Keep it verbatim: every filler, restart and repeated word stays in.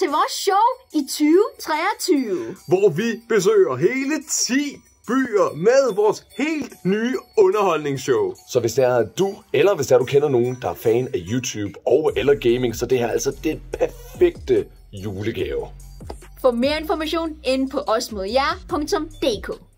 til vores show i tyve treogtyve. Hvor vi besøger hele ti byer med vores helt nye underholdningsshow. Så hvis det er du, eller hvis det er du kender nogen, der er fan af YouTube og eller gaming, så det her er altså det perfekte julegave. For mere information ind på os mod jer punktum d k.